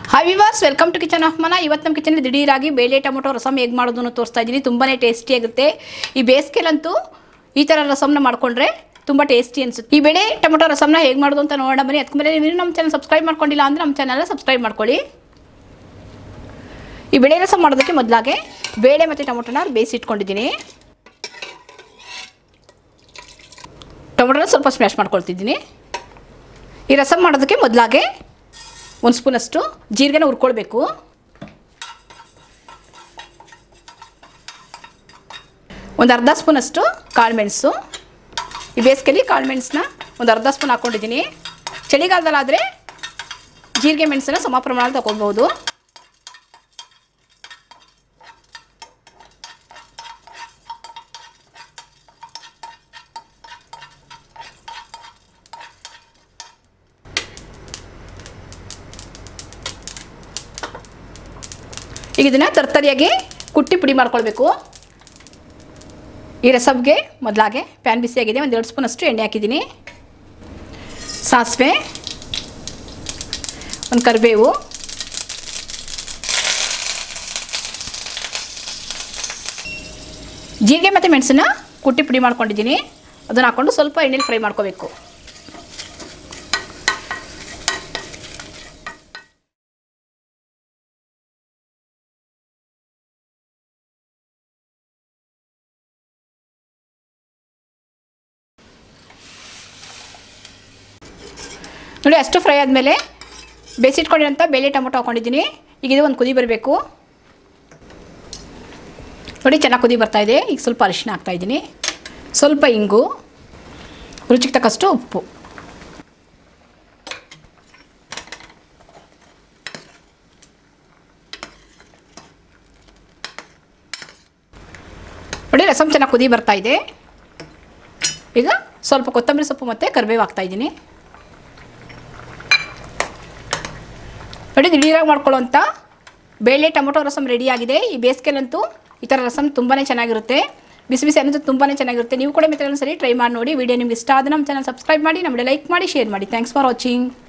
Hi viewers, welcome to kitchen of ಮನ. ಇವತ್ತು ನಮ್ಮ ಕಿಚನಲ್ಲಿ ದಿಢೀರಾಗಿ ಬೇಳೆ ಟೊಮೊಟೊ ರಸಮ್ ಹೇಗೆ ಮಾಡೋದನ್ನು ತೋರಿಸ್ತಾ ಇದ್ದೀನಿ. ತುಂಬಾ ಟೇಸ್ಟಿಯಾಗುತ್ತೆ. ಈ ಬೇಸಿಗೆಲಂತೂ ಈ ಥರ ರಸಮ್ನ ಮಾಡಿಕೊಂಡ್ರೆ ತುಂಬ ಟೇಸ್ಟಿ ಅನಿಸುತ್ತೆ. ಈ ಬೇಳೆ ಟೊಮೊಟೊ ರಸಮ್ನ ಹೇಗೆ ಮಾಡೋದು ಅಂತ ನೋಡೋಣ ಬನ್ನಿ. ಅದಕ್ಕೆ ಮೇಲೆ ನೀವು ನಮ್ಮ ಚಾನಲ್ ಸಬ್ಸ್ಕ್ರೈಬ್ ಮಾಡ್ಕೊಂಡಿಲ್ಲ ಅಂದರೆ ನಮ್ಮ ಚಾನಲ್ನ ಸಬ್ಸ್ಕ್ರೈಬ್ ಮಾಡ್ಕೊಳ್ಳಿ. ಈ ಬೇಳೆ ರಸಮ್ ಮಾಡೋದಕ್ಕೆ ಮೊದಲಾಗೆ ಬೇಳೆ ಮತ್ತು ಟೊಮೊಟೊನ ಬೇಯಿಸಿಟ್ಕೊಂಡಿದ್ದೀನಿ. ಟೊಮೊಟೊನ ಸ್ವಲ್ಪ ಸ್ಮ್ಯಾಶ್ ಮಾಡ್ಕೊಳ್ತಿದ್ದೀನಿ. ಈ ರಸಮ್ ಮಾಡೋದಕ್ಕೆ ಮೊದಲಾಗೆ 1 ಸ್ಪೂನಷ್ಟು ಜೀರಿಗೆನ ಹುರ್ಕೊಳ್ಬೇಕು. ಒಂದು ಅರ್ಧ ಸ್ಪೂನಷ್ಟು ಕಾಳುಮೆಣಸು. ಈ ಬೇಸಿಗೆಯಲ್ಲಿ ಕಾಳುಮೆಣಸನ್ನ ಒಂದು ಅರ್ಧ ಸ್ಪೂನ್ ಹಾಕ್ಕೊಂಡಿದ್ದೀನಿ. ಚಳಿಗಾಲದಲ್ಲಾದರೆ ಜೀರಿಗೆ ಮೆಣಸನ್ನ ಸಮ ಪ್ರಮಾಣದಲ್ಲಿ ತಗೊಳ್ಬೋದು. ಈಗ ಇದನ್ನು ತರ್ತರಿಯಾಗಿ ಕುಟ್ಟಿ ಪುಡಿ ಮಾಡ್ಕೊಳ್ಬೇಕು. ಈ ರಸಮ್ಗೆ ಮೊದಲಾಗೆ ಪ್ಯಾನ್ ಬಿಸಿಯಾಗಿದೆ. ಒಂದು 2 ಸ್ಪೂನಷ್ಟು ಎಣ್ಣೆ ಹಾಕಿದ್ದೀನಿ. ಸಾಸಿವೆ, ಒಂದು ಕರಿಬೇವು, ಜೀರಿಗೆ ಮತ್ತು ಮೆಣಸನ್ನ ಕುಟ್ಟಿ ಪುಡಿ ಮಾಡ್ಕೊಂಡಿದ್ದೀನಿ. ಅದನ್ನು ಹಾಕ್ಕೊಂಡು ಸ್ವಲ್ಪ ಎಣ್ಣೆಲಿ ಫ್ರೈ ಮಾಡ್ಕೋಬೇಕು. ನೋಡಿ, ಅಷ್ಟು ಫ್ರೈ ಆದಮೇಲೆ ಬೇಯಿಸಿಟ್ಕೊಂಡಿರೋಂಥ ಬೇಳೆ ಟೊಮೊಟೊ ಹಾಕ್ಕೊಂಡಿದ್ದೀನಿ. ಈಗ ಇದು ಒಂದು ಕುದಿ ಬರಬೇಕು. ನೋಡಿ, ಚೆನ್ನಾಗಿ ಕುದಿ ಬರ್ತಾಯಿದೆ. ಈಗ ಸ್ವಲ್ಪ ಅರಿಶಿನ ಹಾಕ್ತಾಯಿದ್ದೀನಿ, ಸ್ವಲ್ಪ ಇಂಗು, ರುಚಿಗೆ ತಕ್ಕಷ್ಟು ಉಪ್ಪು. ನೋಡಿ, ರಸಮ್ ಚೆನ್ನಾಗಿ ಕುದಿ ಬರ್ತಾಯಿದೆ. ಈಗ ಸ್ವಲ್ಪ ಕೊತ್ತಂಬರಿ ಸೊಪ್ಪು ಮತ್ತು ಕರಿಬೇವು ಹಾಕ್ತಾಯಿದ್ದೀನಿ. ನೋಡಿ, ದಿಢೀರಾಗಿ ಮಾಡ್ಕೊಳ್ಳೋಂಥ ಬೇಳೆ ಟೊಮೊಟೊ ರಸಮ್ ರೆಡಿಯಾಗಿದೆ. ಈ ಬೇಸಿಗೆಲಂತೂ ಈ ಥರ ರಸಮ್ ತುಂಬಾ ಚೆನ್ನಾಗಿರುತ್ತೆ. ಬಿಸಿ ಬಿಸಿ ಅನ್ನೋದು ತುಂಬಾ ಚೆನ್ನಾಗಿರುತ್ತೆ. ನೀವು ಕೂಡ ಮತ್ತೆ ಒಂದ್ಸರಿ ಟ್ರೈ ಮಾಡಿ ನೋಡಿ. ವಿಡಿಯೋ ನಿಮ್ಗೆ ಇಷ್ಟ ಆದರೆ ನಮ್ಮ ಚಾನಲ್ ಸಬ್ಸ್ಕ್ರೈಬ್ ಮಾಡಿ, ನಮ್ಮ ವಿಡಿಯೋ ಲೈಕ್ ಮಾಡಿ, ಶೇರ್ ಮಾಡಿ. Thanks for watching.